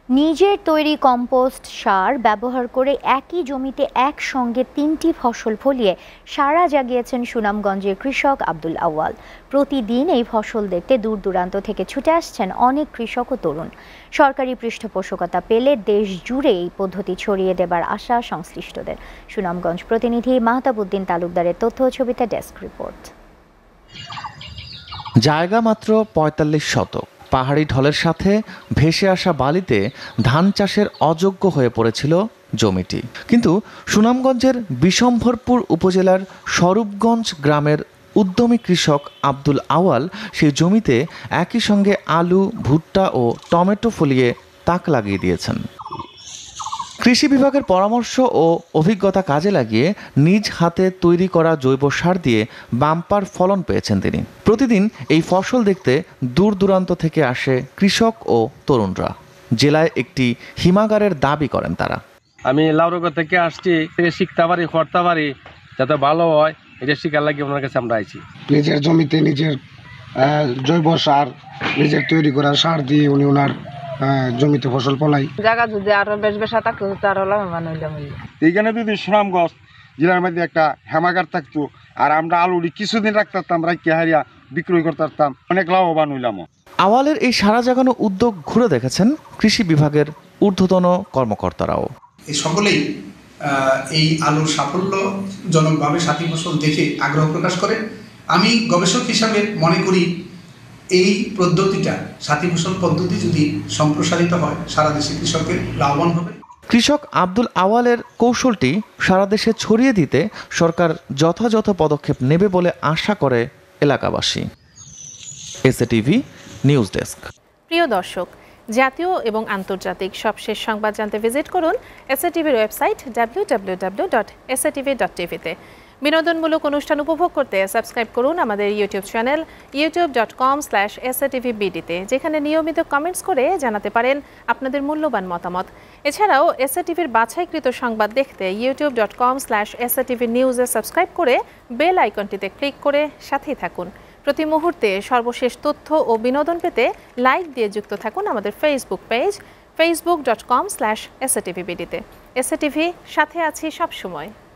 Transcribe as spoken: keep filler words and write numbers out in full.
নিজের তৈরি কম্পোস্ট সার ব্যবহার করে একই জমিতে একসঙ্গে তিনটি ফসল ফলিয়ে সাড়া জাগিয়েছেন সুনামগঞ্জের কৃষক আব্দুল আউয়াল। প্রতিদিন এই ফসল দেখতে দূর দূরান্ত থেকে ছুটে আসছেন অনেক কৃষক ও তরুণ। সরকারি পৃষ্ঠপোষকতা পেলে দেশ জুড়ে এই পদ্ধতি ছড়িয়ে দেবার আশা সংশ্লিষ্টদের। সুনামগঞ্জ প্রতিনিধি মাহতাবউদ্দিন তালুকদারের তথ্য ও ছবিতে ডেস্ক রিপোর্ট। জায়গা মাত্র পঁয়তাল্লিশ শতক। পাহাড়ি ঢলের সাথে ভেসে আসা বালিতে ধান চাষের অযোগ্য হয়ে পড়েছিল জমিটি। কিন্তু সুনামগঞ্জের বিশম্ভরপুর উপজেলার স্বরূপগঞ্জ গ্রামের উদ্যমী কৃষক আব্দুল আউয়াল সেই জমিতে একই সঙ্গে আলু, ভুট্টা ও টমেটো ফলিয়ে তাক লাগিয়ে দিয়েছেন। কৃষি বিভাগের পরামর্শ ও অভিজ্ঞতা কাজে লাগিয়ে নিজ হাতে তৈরি করা জৈব সার দিয়ে বাম্পার ফলন পেয়েছেন তিনি। প্রতিদিন এই ফসল দেখতে দূর দূরান্ত থেকে আসে কৃষক ও তরুণরা। জেলায় একটি হিমাগারের দাবি করেন তারা। আমি লাউরগা থেকে আসছি, শিখতে পারি করতে পারি যাতে ভালো হয়, এটা শিখার লাগে ওনার কাছে আমরা আইছি। নিজের জমিতে নিজের জৈব সার, নিজের তৈরি করা সার দিয়ে উনি ওনার জমিতে ফসল ফলাই। জায়গা যদি আরো বেশ বেশা থাকতো আরো লাভবান হইলাম। এইখানে যদি সুনামগঞ্জ জেলার মধ্যে একটা হেমাগার থাকতো আর আমরা আলুটি কিছুদিন রাখতাম, রাখিয়া হারিয়া বিক্রয় করতাম, অনেক লাভবান হইলাম। আওয়ালের এই সারা জাগানো উদ্যোগ ঘুরে দেখেছেন কৃষি বিভাগের ঊর্ধ্বতন কর্মকর্তারাও। এই সকলেই এই আলুর সাফল্যজনকভাবে সাথী ফসল দেখে আগ্রহ প্রকাশ করে। আমি গবেষক হিসাবে মনে করি এই পদ্ধতিটা, সাথী ফসল পদ্ধতি যদি সম্প্রসারিত হয় সারা দেশে কৃষকের লাভবান হবে। কৃষক আব্দুল আওয়ালের কৌশলটি সারা দেশে ছড়িয়ে দিতে সরকার যথাযথ পদক্ষেপ নেবে বলে আশা করে এলাকাবাসী। SATV news desk. প্রিয় দর্শক, জাতীয় এবং আন্তর্জাতিক সবশেষ সংবাদ জানতে ভিজিট করুন এসএটিভির website W W W dot SATV dot টিভিতে। বিনোদনমূলক অনুষ্ঠান উপভোগ করতে সাবস্ক্রাইব করুন আমাদের YouTube channel YouTube dot com slash SATV বিডিতে, যেখানে নিয়মিত কমেন্টস করে জানাতে পারেন আপনাদের মূল্যবান মতামত। এছাড়াও এসএটিভির বাছাইকৃত সংবাদ দেখতে YouTube dot com slash SATV নিউজে সাবস্ক্রাইব করে বেল আইকনটিতে ক্লিক করে সাথেই থাকুন। প্রতি মুহূর্তে সর্বশেষ তথ্য ও বিনোদন পেতে লাইক দিয়ে যুক্ত থাকুন আমাদের Facebook page Facebook dot com slash SATV বিডিতে। এসএটিভি, সাথে আছি সবসময়।